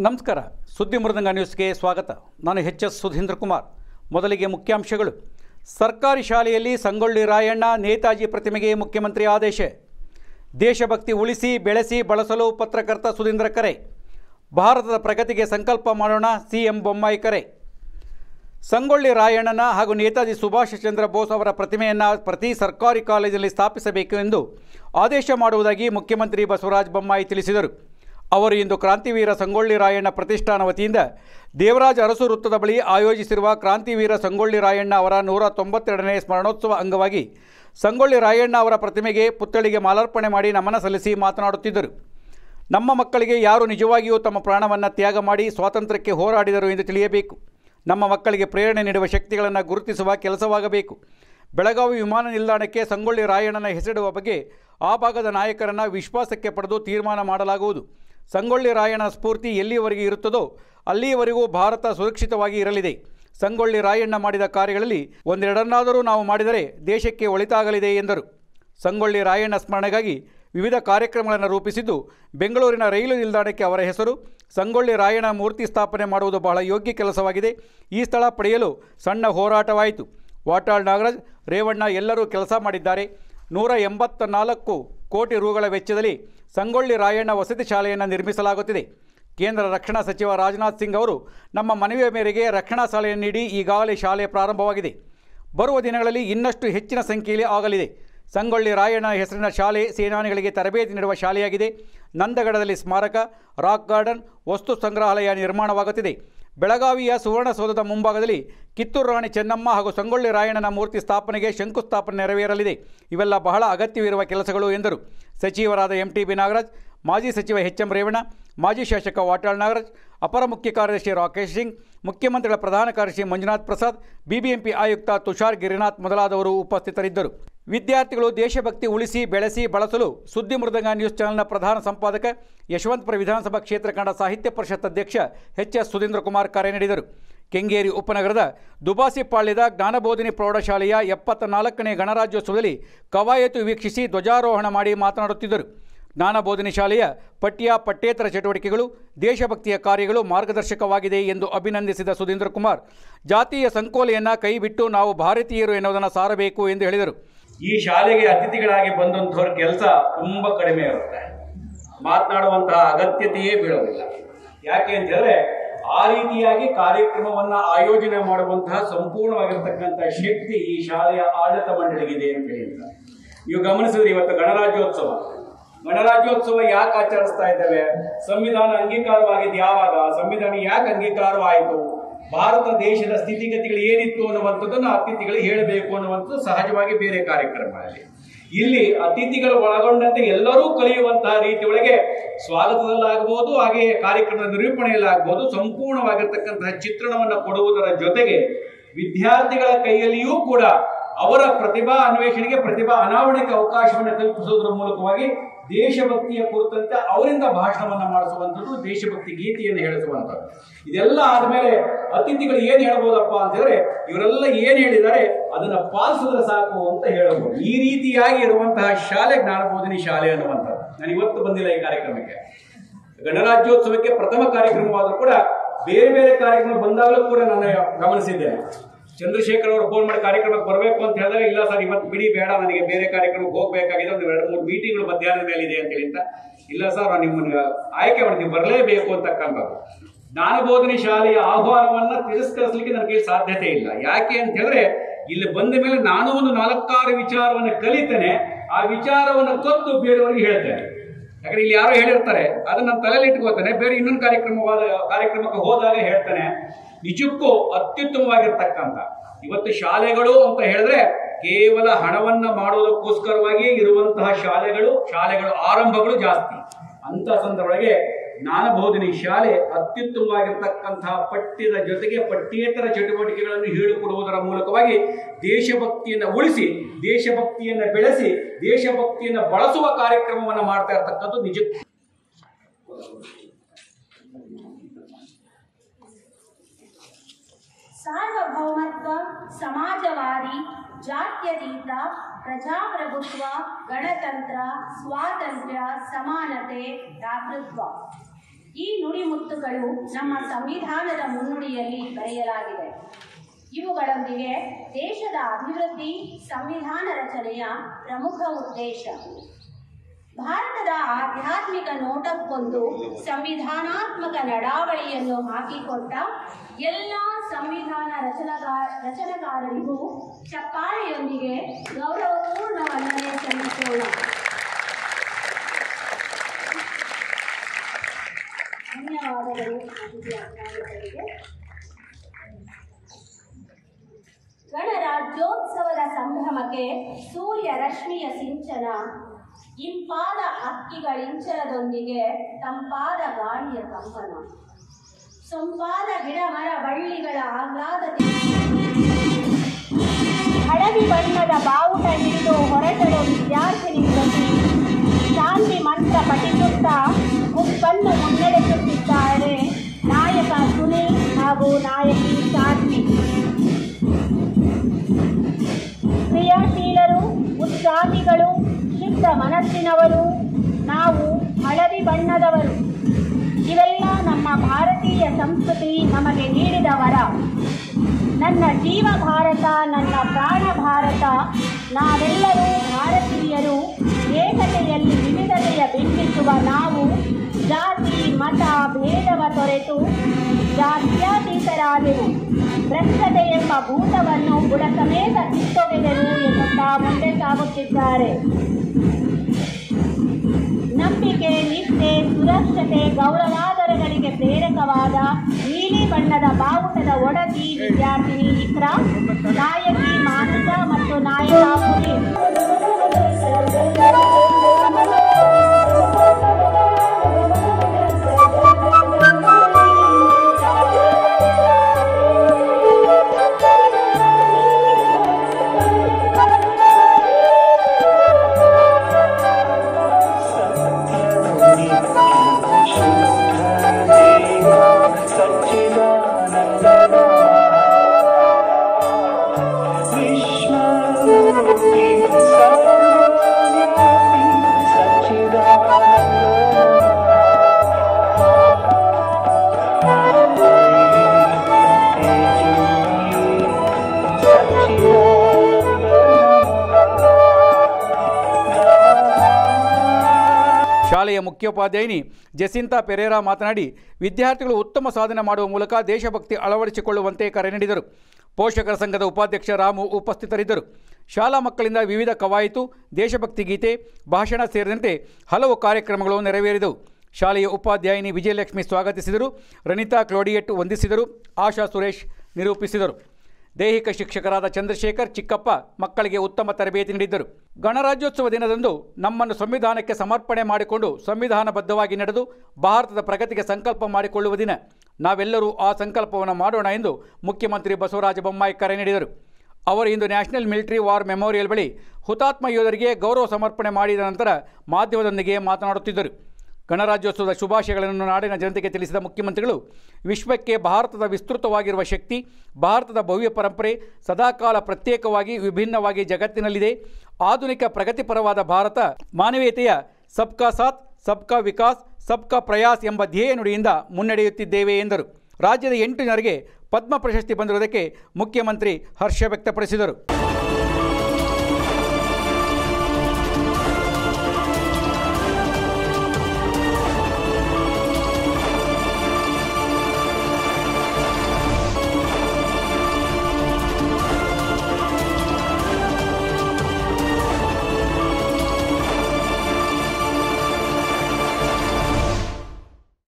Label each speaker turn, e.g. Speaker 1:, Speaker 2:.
Speaker 1: ನಮಸ್ಕಾರ. ಸುದ್ದಿ ಮೃದಂಗ ನ್ಯೂಸ್ಗೆ ಸ್ವಾಗತ. ನಾನು ಎಚ್.ಎಸ್. ಸುಧೀಂದ್ರ ಕುಮಾರ್. ಮೊದಲಿಗೆ ಮುಖ್ಯಾಂಶಗಳು. ಸರ್ಕಾರಿ ಶಾಲೆಯಲ್ಲಿ ಸಂಗೊಳ್ಳಿ ರಾಯಣ್ಣ ನೇತಾಜಿ ಪ್ರತಿಮೆಗೆ ಮುಖ್ಯಮಂತ್ರಿ ಆದೇಶ. ದೇಶಭಕ್ತಿ ಉಳಿಸಿ ಬೆಳೆಸಿ ಬಳಸಲು ಪತ್ರಕರ್ತ ಸುಧೀಂದ್ರ ಕರೆ. ಭಾರತದ ಪ್ರಗತಿಗೆ ಸಂಕಲ್ಪ ಮಾಡೋಣ, ಸಿಎಂ ಬೊಮ್ಮಾಯಿ ಕರೆ. ಸಂಗೊಳ್ಳಿ ರಾಯಣ್ಣನ ಹಾಗೂ ನೇತಾಜಿ ಸುಭಾಷ್ ಚಂದ್ರ ಬೋಸ್ ಅವರ ಪ್ರತಿಮೆಯನ್ನು ಪ್ರತಿ ಸರ್ಕಾರಿ ಕಾಲೇಜಲ್ಲಿ ಸ್ಥಾಪಿಸಬೇಕು ಎಂದು ಆದೇಶ ಮಾಡುವುದಾಗಿ ಮುಖ್ಯಮಂತ್ರಿ ಬಸವರಾಜ ಬೊಮ್ಮಾಯಿ ತಿಳಿಸಿದರು. ಅವರು ಇಂದು ಕ್ರಾಂತಿವೀರ ಸಂಗೊಳ್ಳಿ ರಾಯಣ್ಣ ಪ್ರತಿಷ್ಠಾನ ವತಿಯಿಂದ ದೇವರಾಜ ಅರಸು ವೃತ್ತದ ಬಳಿ ಆಯೋಜಿಸಿರುವ ಕ್ರಾಂತಿವೀರ ಸಂಗೊಳ್ಳಿ ರಾಯಣ್ಣ ಅವರ 192ನೇ ಸ್ಮರಣೋತ್ಸವ ಅಂಗವಾಗಿ ಸಂಗೊಳ್ಳಿ ರಾಯಣ್ಣ ಅವರ ಪ್ರತಿಮೆಗೆ ಪುತ್ಥಳಿಗೆ ಮಾಲಾರ್ಪಣೆ ಮಾಡಿ ನಮನ ಸಲ್ಲಿಸಿ ಮಾತನಾಡುತ್ತಿದ್ದರು. ನಮ್ಮ ಮಕ್ಕಳಿಗೆ ಯಾರು ನಿಜವಾಗಿಯೂ ತಮ್ಮ ಪ್ರಾಣವನ್ನು ತ್ಯಾಗ ಮಾಡಿ ಸ್ವಾತಂತ್ರ್ಯಕ್ಕೆ ಹೋರಾಡಿದರು ಎಂದು ತಿಳಿಯಬೇಕು. ನಮ್ಮ ಮಕ್ಕಳಿಗೆ ಪ್ರೇರಣೆ ನೀಡುವ ಶಕ್ತಿಗಳನ್ನು ಗುರುತಿಸುವ ಕೆಲಸವಾಗಬೇಕು. ಬೆಳಗಾವಿ ವಿಮಾನ ನಿಲ್ದಾಣಕ್ಕೆ ಸಂಗೊಳ್ಳಿ ರಾಯಣ್ಣನ ಹೆಸರಿಡುವ ಬಗ್ಗೆ ಆ ಭಾಗದ ನಾಯಕರನ್ನು ವಿಶ್ವಾಸಕ್ಕೆ ಪಡೆದು ತೀರ್ಮಾನ ಮಾಡಲಾಗುವುದು. ಸಂಗೊಳ್ಳಿ ರಾಯಣ್ಣ ಸ್ಫೂರ್ತಿ ಎಲ್ಲಿಯವರೆಗೆ ಇರುತ್ತದೋ ಅಲ್ಲಿಯವರೆಗೂ ಭಾರತ ಸುರಕ್ಷಿತವಾಗಿ ಇರಲಿದೆ. ಸಂಗೊಳ್ಳಿ ರಾಯಣ್ಣ ಮಾಡಿದ ಕಾರ್ಯಗಳಲ್ಲಿ ಒಂದೆರಡನ್ನಾದರೂ ನಾವು ಮಾಡಿದರೆ ದೇಶಕ್ಕೆ ಒಳಿತಾಗಲಿದೆ ಎಂದರು. ಸಂಗೊಳ್ಳಿ ರಾಯಣ್ಣ ಸ್ಮರಣೆಗಾಗಿ ವಿವಿಧ ಕಾರ್ಯಕ್ರಮಗಳನ್ನು ರೂಪಿಸಿದ್ದು, ಬೆಂಗಳೂರಿನ ರೈಲು ನಿಲ್ದಾಣಕ್ಕೆ ಅವರ ಹೆಸರು ಸಂಗೊಳ್ಳಿ ರಾಯಣ್ಣ ಮೂರ್ತಿ ಸ್ಥಾಪನೆ ಮಾಡುವುದು ಬಹಳ ಯೋಗ್ಯ ಕೆಲಸವಾಗಿದೆ. ಈ ಸ್ಥಳ ಪಡೆಯಲು ಸಣ್ಣ ಹೋರಾಟವಾಯಿತು. ವಾಟಾಳ್ ನಾಗರಾಜ್, ರೇವಣ್ಣ ಎಲ್ಲರೂ ಕೆಲಸ ಮಾಡಿದ್ದಾರೆ. 184 ಕೋಟಿ ರುಗಳ ವೆಚ್ಚದಲ್ಲಿ ಸಂಗೊಳ್ಳಿ ರಾಯಣ್ಣ ವಸತಿ ಶಾಲೆಯನ್ನು ನಿರ್ಮಿಸಲಾಗುತ್ತಿದೆ. ಕೇಂದ್ರ ರಕ್ಷಣಾ ಸಚಿವ ರಾಜನಾಥ್ ಸಿಂಗ್ ಅವರು ನಮ್ಮ ಮನವಿಯ ಮೇರೆಗೆ ರಕ್ಷಣಾ ಶಾಲೆಯನ್ನು ನೀಡಿ ಈಗಾಗಲೇ ಶಾಲೆ ಪ್ರಾರಂಭವಾಗಿದೆ. ಬರುವ ದಿನಗಳಲ್ಲಿ ಇನ್ನಷ್ಟು ಹೆಚ್ಚಿನ ಸಂಖ್ಯೆಯಲ್ಲಿ ಆಗಲಿದೆ. ಸಂಗೊಳ್ಳಿ ರಾಯಣ್ಣ ಹೆಸರಿನ ಶಾಲೆ ಸೇನಾನಿಗಳಿಗೆ ತರಬೇತಿ ನೀಡುವ ಶಾಲೆಯಾಗಿದೆ. ನಂದಗಡದಲ್ಲಿ ಸ್ಮಾರಕ, ರಾಕ್ ಗಾರ್ಡನ್, ವಸ್ತು ಸಂಗ್ರಹಾಲಯ ನಿರ್ಮಾಣವಾಗುತ್ತಿದೆ. ಬೆಳಗಾವಿಯ ಸುವರ್ಣಸೌಧದ ಮುಂಭಾಗದಲ್ಲಿ ಕಿತ್ತೂರು ರಾಣಿ ಚೆನ್ನಮ್ಮ ಹಾಗೂ ಸಂಗೊಳ್ಳಿ ರಾಯಣ್ಣನ ಮೂರ್ತಿ ಸ್ಥಾಪನೆಗೆ ಶಂಕುಸ್ಥಾಪನೆ ನೆರವೇರಲಿದೆ. ಇವೆಲ್ಲ ಬಹಳ ಅಗತ್ಯವಿರುವ ಕೆಲಸಗಳು ಎಂದರು. ಸಚಿವರಾದ MTB ನಾಗರಾಜ್, ಮಾಜಿ ಸಚಿವ HM ರೇವಣ್ಣ, ಮಾಜಿ ಶಾಸಕ ವಾಟಾಳ್ ನಾಗರಾಜ್, ಅಪರ ಮುಖ್ಯ ಕಾರ್ಯದರ್ಶಿ ರಾಕೇಶ್ ಸಿಂಗ್, ಮುಖ್ಯಮಂತ್ರಿಗಳ ಪ್ರಧಾನ ಕಾರ್ಯದರ್ಶಿ ಮಂಜುನಾಥ್ ಪ್ರಸಾದ್, BBMP ಆಯುಕ್ತ ತುಷಾರ್ ಗಿರಿನಾಥ್ ಮೊದಲಾದವರು ಉಪಸ್ಥಿತರಿದ್ದರು. ವಿದ್ಯಾರ್ಥಿಗಳು ದೇಶಭಕ್ತಿ ಉಳಿಸಿ ಬೆಳೆಸಿ ಬಳಸಲು ಸುದ್ದಿ ಮೃದಂಗ ನ್ಯೂಸ್ ಚಾನೆಲ್ನ ಪ್ರಧಾನ ಸಂಪಾದಕ, ಯಶವಂತಪುರ ವಿಧಾನಸಭಾ ಕ್ಷೇತ್ರ ಕನ್ನಡ ಸಾಹಿತ್ಯ ಪರಿಷತ್ ಅಧ್ಯಕ್ಷ H.S. ಸುಧೀಂದ್ರ ಕುಮಾರ್ ಕರೆ ನೀಡಿದರು. ಕೆಂಗೇರಿ ಉಪನಗರದ ದುಬಾಸಿಪಾಳ್ಯದ ಜ್ಞಾನಬೋಧಿನಿ ಪ್ರೌಢಶಾಲೆಯ 74ನೇ ಗಣರಾಜ್ಯೋತ್ಸವದಲ್ಲಿ ಕವಾಯತು ವೀಕ್ಷಿಸಿ ಧ್ವಜಾರೋಹಣ ಮಾಡಿ ಮಾತನಾಡುತ್ತಿದ್ದರು. ಜ್ಞಾನಬೋಧಿನಿ ಶಾಲೆಯ ಪಠ್ಯೇತರ ಚಟುವಟಿಕೆಗಳು, ದೇಶಭಕ್ತಿಯ ಕಾರ್ಯಗಳು ಮಾರ್ಗದರ್ಶಕವಾಗಿದೆ ಎಂದು ಅಭಿನಂದಿಸಿದ ಸುಧೀಂದ್ರ ಕುಮಾರ್, ಜಾತಿಯ ಸಂಕೋಲೆಯನ್ನು ಕೈಬಿಟ್ಟು ನಾವು ಭಾರತೀಯರು ಎನ್ನುವುದನ್ನು ಸಾರಬೇಕು ಎಂದು ಹೇಳಿದರು.
Speaker 2: ಈ ಶಾಲೆಗೆ ಅತಿಥಿಗಳಾಗಿ ಬಂದಂಥವ್ರ ಕೆಲಸ ತುಂಬ ಕಡಿಮೆ ಇರುತ್ತೆ, ಮಾತನಾಡುವಂತಹ ಅಗತ್ಯತೆಯೇ ಬೀಳೋದಿಲ್ಲ. ಯಾಕೆ ಅಂತ ಹೇಳಿದ್ರೆ ಆ ರೀತಿಯಾಗಿ ಕಾರ್ಯಕ್ರಮವನ್ನು ಆಯೋಜನೆ ಮಾಡುವಂತಹ ಸಂಪೂರ್ಣವಾಗಿರ್ತಕ್ಕಂಥ ಶಕ್ತಿ ಈ ಶಾಲೆಯ ಆಡಳಿತ ಮಂಡಳಿಗಿದೆ ಅಂತ ಹೇಳಿದ್ದಾರೆ. ನೀವು ಗಮನಿಸಿದ್ರೆ ಇವತ್ತು ಗಣರಾಜ್ಯೋತ್ಸವ ಯಾಕೆ ಆಚರಿಸ್ತಾ ಇದ್ದೇವೆ? ಸಂವಿಧಾನ ಅಂಗೀಕಾರವಾಗಿದ್ದು ಯಾವಾಗ? ಸಂವಿಧಾನ ಯಾಕೆ ಅಂಗೀಕಾರವಾಯಿತು? ಭಾರತ ದೇಶದ ಸ್ಥಿತಿಗತಿಗಳು ಏನಿತ್ತು ಅನ್ನುವಂಥದ್ದನ್ನು ಅತಿಥಿಗಳು ಹೇಳಬೇಕು ಅನ್ನುವಂಥದ್ದು ಸಹಜವಾಗಿ ಬೇರೆ ಕಾರ್ಯಕ್ರಮಗಳಲ್ಲಿ. ಇಲ್ಲಿ ಅತಿಥಿಗಳು ಒಳಗೊಂಡಂತೆ ಎಲ್ಲರೂ ಕಲಿಯುವಂತಹ ರೀತಿಯೊಳಗೆ ಸ್ವಾಗತದಲ್ಲಾಗಬಹುದು, ಹಾಗೆ ಕಾರ್ಯಕ್ರಮದ ನಿರೂಪಣೆಯಲ್ಲಾಗಬಹುದು ಸಂಪೂರ್ಣವಾಗಿರ್ತಕ್ಕಂತಹ ಚಿತ್ರಣವನ್ನು ಕೊಡುವುದರ ಜೊತೆಗೆ ವಿದ್ಯಾರ್ಥಿಗಳ ಕೈಯಲ್ಲಿಯೂ ಕೂಡ ಅವರ ಪ್ರತಿಭಾ ಅನ್ವೇಷಣೆಗೆ, ಪ್ರತಿಭಾ ಅನಾವರಣಕ್ಕೆ ಅವಕಾಶವನ್ನು ಕಲ್ಪಿಸುವುದರ ಮೂಲಕವಾಗಿ ದೇಶಭಕ್ತಿಯ ಕುರಿತಂತೆ ಅವರಿಂದ ಭಾಷಣವನ್ನು ಮಾಡಿಸುವಂಥದ್ದು, ದೇಶಭಕ್ತಿ ಗೀತೆಯನ್ನು ಹೇಳಿಸುವಂಥದ್ದು. ಇದೆಲ್ಲ ಆದಮೇಲೆ ಅತಿಥಿಗಳು ಏನು ಹೇಳ್ಬೋದಪ್ಪ ಅಂತ ಹೇಳಿದ್ರೆ, ಇವರೆಲ್ಲ ಏನು ಹೇಳಿದ್ದಾರೆ ಅದನ್ನು ಪಾಲಿಸಿದ್ರೆ ಸಾಕು ಅಂತ ಹೇಳಬಹುದು. ಈ ರೀತಿಯಾಗಿ ಇರುವಂತಹ ಶಾಲೆ ಜ್ಞಾನಬೋಧಿನಿ ಶಾಲೆ ಅನ್ನುವಂಥದ್ದು. ನಾನು ಇವತ್ತು ಬಂದಿಲ್ಲ ಈ ಕಾರ್ಯಕ್ರಮಕ್ಕೆ. ಗಣರಾಜ್ಯೋತ್ಸವಕ್ಕೆ ಪ್ರಥಮ ಕಾರ್ಯಕ್ರಮವಾದರೂ ಕೂಡ ಬೇರೆ ಬೇರೆ ಕಾರ್ಯಕ್ರಮ ಬಂದಾಗಲೂ ಕೂಡ ನಾನು ಗಮನಿಸಿದ್ದೇನೆ. ಚಂದ್ರಶೇಖರ್ ಅವರು ಫೋನ್ ಮಾಡಿ ಕಾರ್ಯಕ್ರಮಕ್ಕೆ ಬರಬೇಕು ಅಂತ ಹೇಳಿದಾಗ, ಇಲ್ಲ ಸರ್ ಇವತ್ತು ಬಿಡಿ ಬೇಡ, ನನಗೆ ಬೇರೆ ಕಾರ್ಯಕ್ರಮಕ್ಕೆ ಹೋಗಬೇಕಾಗಿದೆ, ಒಂದು 2-3 ಮೀಟಿಂಗ್ಗಳು ಮಧ್ಯಾಹ್ನದ ಮೇಲೆ ಇದೆ ಅಂತ ಹೇಳಿಂತ, ಇಲ್ಲ ಸರ್ ನಿಮ್ಮನ್ನು ಆಯ್ಕೆ ಮಾಡಿ ನೀವು ಬರಲೇಬೇಕು ಅಂತಕ್ಕಂಥದ್ದು. ಜ್ಞಾನಬೋಧಿನಿ ಶಾಲೆಯ ಆಹ್ವಾನವನ್ನು ತಿರಸ್ಕರಿಸಲಿಕ್ಕೆ ನನಗೆ ಸಾಧ್ಯತೆ ಇಲ್ಲ. ಯಾಕೆ ಅಂತ ಹೇಳಿದ್ರೆ ಇಲ್ಲಿ ಬಂದ ಮೇಲೆ ನಾನು ಒಂದು 4-6 ವಿಚಾರವನ್ನು ಕಲಿತೇನೆ, ಆ ವಿಚಾರವನ್ನು ಕದ್ದು ಬೇರೆಯವರಿಗೆ ಹೇಳ್ತೇನೆ. ಯಾಕಂದ್ರೆ ಇಲ್ಲಿ ಯಾರೋ ಹೇಳಿರ್ತಾರೆ, ಅದನ್ನ ನಾನು ತಲೆಯಲ್ಲಿ ಇಟ್ಕೋತೇನೆ, ಬೇರೆ ಇನ್ನೊಂದು ಕಾರ್ಯಕ್ರಮಕ್ಕೆ ಹೋದಾಗ ಹೇಳ್ತಾನೆ. ನಿಜಕ್ಕೂ ಅತ್ಯುತ್ತಮವಾಗಿರ್ತಕ್ಕಂಥ ಇವತ್ತು ಶಾಲೆಗಳು ಅಂತ ಹೇಳಿದ್ರೆ ಕೇವಲ ಹಣವನ್ನ ಮಾಡೋದಕ್ಕೋಸ್ಕರವಾಗಿಯೇ ಇರುವಂತಹ ಶಾಲೆಗಳು ಆರಂಭಗಳು ಜಾಸ್ತಿ. ಅಂತ ಸಂದರ್ಭದೊಳಗೆ ಜ್ಞಾನಬೋಧಿನಿ ಶಾಲೆ ಅತ್ಯುತ್ತಮವಾಗಿರ್ತಕ್ಕಂತಹ ಪಠ್ಯದ ಜೊತೆಗೆ ಪಠ್ಯೇತರ ಚಟುವಟಿಕೆಗಳನ್ನು ಹೇಳಿಕೊಡುವುದರ ಮೂಲಕವಾಗಿ ದೇಶಭಕ್ತಿಯನ್ನು ಉಳಿಸಿ, ದೇಶಭಕ್ತಿಯನ್ನು ಬೆಳೆಸಿ, ದೇಶಭಕ್ತಿಯನ್ನು ಬಳಸುವ ಕಾರ್ಯಕ್ರಮವನ್ನು ಮಾಡ್ತಾ ಇರ್ತಕ್ಕಂಥದ್ದು ನಿಜ.
Speaker 3: ಸಾರ್ವಭೌಮತ್ವ, ಸಮಾಜವಾದಿ, ಜಾತ್ಯತೀತ, ಪ್ರಜಾಪ್ರಭುತ್ವ, ಗಣತಂತ್ರ, ಸ್ವಾತಂತ್ರ್ಯ, ಸಮಾನತೆ, ಭ್ರಾತೃತ್ವ ಈ ನುಡಿಮುತ್ತುಗಳು ನಮ್ಮ ಸಂವಿಧಾನದ ಮುನ್ನುಡಿಯಲ್ಲಿ ಬರೆಯಲಾಗಿದೆ. ಇವುಗಳೊಂದಿಗೆ ದೇಶದ ಅಭಿವೃದ್ಧಿ ಸಂವಿಧಾನ ರಚನೆಯ ಪ್ರಮುಖ ಉದ್ದೇಶ. ಭಾರತದ ಆಧ್ಯಾತ್ಮಿಕ ನೋಟಕ್ಕೊಂದು ಸಂವಿಧಾನಾತ್ಮಕ ನಡಾವಳಿಯನ್ನು ಹಾಕಿಕೊಟ್ಟ ಎಲ್ಲ ಸಂವಿಧಾನ ರಚನೆಕಾರರಿಗೂ ಚಪ್ಪಾಳೆಯೊಂದಿಗೆ ಗೌರವಪೂರ್ಣ ವಂದನೆ ಸಲ್ಲಿಸೋಣ. ಧನ್ಯವಾದಗಳು. ಗಣರಾಜ್ಯೋತ್ಸವದ ಸಂಭ್ರಮಕ್ಕೆ ಸೂರ್ಯ ರಶ್ಮಿಯ ಸಿಂಚನ, ಇಂಪಾದ ಹಕ್ಕಿಗಳಿಂಚರದೊಂದಿಗೆ ತಂಪಾದ ಗಾಳಿಯ ಕಂಪನ, ಸೊಂಪಾದ ಗಿಡ ಮರ ಬಳ್ಳಿಗಳ ಆಹ್ಲಾದತೆ, ಹಳದಿ ಬಣ್ಣದ ಬಾವುಟ ಹಿಡಿದು ಹೊರಟಳು ವಿದ್ಯಾರ್ಥಿನಿ ಪ್ರತಿ, ಶಾಂತಿ ಮಂತ್ರ ಪಠಿಸುತ್ತಾ ಗುಂಪನ್ನು ಮುನ್ನಡೆಸುತ್ತಿದ್ದಾರೆ ನಾಯಕ ಸುನೀಲ್ ಹಾಗೂ ನಾಯಕಿ ಶಾಂತಿ. ಕ್ರಿಯಾಶೀಲರು, ಉತ್ಸಾಹಿಗಳು, ಶುದ್ಧ ಮನಸ್ಸಿನವರು, ನಾವು ಹಳದಿ ಬಣ್ಣದವರು. ಇವೆಲ್ಲ ನಮ್ಮ ಭಾರತೀಯ ಸಂಸ್ಕೃತಿ ನಮಗೆ ನೀಡಿದ ವರ. ನನ್ನ ಜೀವ ಭಾರತ, ನನ್ನ ಪ್ರಾಣ ಭಾರತ. ನಾವೆಲ್ಲರೂ ಭಾರತೀಯರು. ಏಕತೆಯಲ್ಲಿ ವಿವಿಧತೆಯ ಬಿಂಬಿಸುವ ನಾವು ಜಾತಿ ಮತ ಭೇದವ ತೊರೆತು ಜಾತ್ಯತೀತರಾದೆವು. ಭ್ರಷ್ಟತೆ ಎಂಬ ಭೂತವನ್ನು ಬುಡ ಸಮೇತ ಕಿತ್ತೊಗೆದೆವು ಎನ್ನುತ್ತಾ ಮುಂದೆ ಸಾಗುತ್ತಿದ್ದಾರೆ. ನಂಬಿಕೆ, ನಿಷ್ಠೆ, ಸುರಕ್ಷತೆ, ಗೌರವಾದರಗಳಿಗೆ ಪ್ರೇರಕವಾದ ನೀಲಿ ಬಣ್ಣದ ಬಾವುಟದ ಒಡತಿ ವಿದ್ಯಾರ್ಥಿನಿ ಇಕ್ರಾ, ನಾಯಕಿ ಮಾನಸ ಮತ್ತು ನಾಯಕ ಪುನೀತ್.
Speaker 1: ಶಾಲೆಯ ಮುಖ್ಯೋಪಾಧ್ಯಾಯಿನಿ ಜೆಸಿಂತಾ ಪೆರೇರಾ ಮಾತನಾಡಿ, ವಿದ್ಯಾರ್ಥಿಗಳು ಉತ್ತಮ ಸಾಧನೆ ಮಾಡುವ ಮೂಲಕ ದೇಶಭಕ್ತಿ ಅಳವಡಿಸಿಕೊಳ್ಳುವಂತೆ ಕರೆ ನೀಡಿದರು. ಪೋಷಕರ ಸಂಘದ ಉಪಾಧ್ಯಕ್ಷ ರಾಮು ಉಪಸ್ಥಿತರಿದ್ದರು. ಶಾಲಾ ಮಕ್ಕಳಿಂದ ವಿವಿಧ ಕವಾಯಿತು, ದೇಶಭಕ್ತಿ ಗೀತೆ, ಭಾಷಣ ಸೇರಿದಂತೆ ಹಲವು ಕಾರ್ಯಕ್ರಮಗಳು ನೆರವೇರಿದವು. ಶಾಲೆಯ ಉಪಾಧ್ಯಾಯಿನಿ ವಿಜಯಲಕ್ಷ್ಮಿ ಸ್ವಾಗತಿಸಿದರು. ರನಿತಾ ಕ್ಲೋಡಿಯೆಟ್ ವಂದಿಸಿದರು. ಆಶಾ ಸುರೇಶ್ ನಿರೂಪಿಸಿದರು. ದೈಹಿಕ ಶಿಕ್ಷಕರಾದ ಚಂದ್ರಶೇಖರ್ ಚಿಕ್ಕಪ್ಪ ಮಕ್ಕಳಿಗೆ ಉತ್ತಮ ತರಬೇತಿ ನೀಡಿದ್ದರು. ಗಣರಾಜ್ಯೋತ್ಸವ ದಿನದಂದು ನಮ್ಮನ್ನು ಸಂವಿಧಾನಕ್ಕೆ ಸಮರ್ಪಣೆ ಮಾಡಿಕೊಂಡು ಸಂವಿಧಾನಬದ್ಧವಾಗಿ ನಡೆದು ಭಾರತದ ಪ್ರಗತಿಗೆ ಸಂಕಲ್ಪ ಮಾಡಿಕೊಳ್ಳುವ ದಿನ. ನಾವೆಲ್ಲರೂ ಆ ಸಂಕಲ್ಪವನ್ನು ಮಾಡೋಣ ಎಂದು ಮುಖ್ಯಮಂತ್ರಿ ಬಸವರಾಜ ಬೊಮ್ಮಾಯಿ ಕರೆ ನೀಡಿದರು. ಅವರು ಇಂದು ನ್ಯಾಷನಲ್ ಮಿಲಿಟರಿ ವಾರ್ ಮೆಮೋರಿಯಲ್ ಬಳಿ ಹುತಾತ್ಮ ಯೋಧರಿಗೆ ಗೌರವ ಸಮರ್ಪಣೆ ಮಾಡಿದ ನಂತರ ಮಾಧ್ಯಮದೊಂದಿಗೆ ಮಾತನಾಡುತ್ತಿದ್ದರು. ಗಣರಾಜ್ಯೋತ್ಸವದ ಶುಭಾಶಯಗಳನ್ನು ನಾಡಿನ ಜನತೆಗೆ ತಿಳಿಸಿದ ಮುಖ್ಯಮಂತ್ರಿಗಳು, ವಿಶ್ವಕ್ಕೆ ಭಾರತದ ವಿಸ್ತೃತವಾಗಿರುವ ಶಕ್ತಿ, ಭಾರತದ ಭವ್ಯ ಪರಂಪರೆ ಸದಾಕಾಲ ಪ್ರತ್ಯೇಕವಾಗಿ ವಿಭಿನ್ನವಾಗಿ ಜಗತ್ತಿನಲ್ಲಿದೆ. ಆಧುನಿಕ ಪ್ರಗತಿಪರವಾದ ಭಾರತ ಮಾನವೀಯತೆಯ ಸಬ್ಕಾ ಸಾಥ್, ಸಬ್ಕಾ ವಿಕಾಸ್, ಸಬ್ಕಾ ಪ್ರಯಾಸ್ ಎಂಬ ಧ್ಯೇಯ ನುಡಿಯಿಂದ ಮುನ್ನಡೆಯುತ್ತಿದ್ದೇವೆ ಎಂದರು. ರಾಜ್ಯದ 8 ಜನರಿಗೆ ಪದ್ಮ ಪ್ರಶಸ್ತಿ ಬಂದಿರುವುದಕ್ಕೆ ಮುಖ್ಯಮಂತ್ರಿ ಹರ್ಷ ವ್ಯಕ್ತಪಡಿಸಿದರು.